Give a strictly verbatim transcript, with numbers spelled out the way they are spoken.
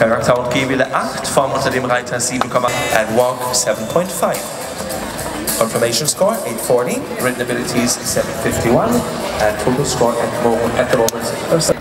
Charakter und Gehwille acht, Form unter dem Reiter sieben, and Walk seven point five. Confirmation score eight forty, written abilities seven fifty-one, and total score at the moment, at the moment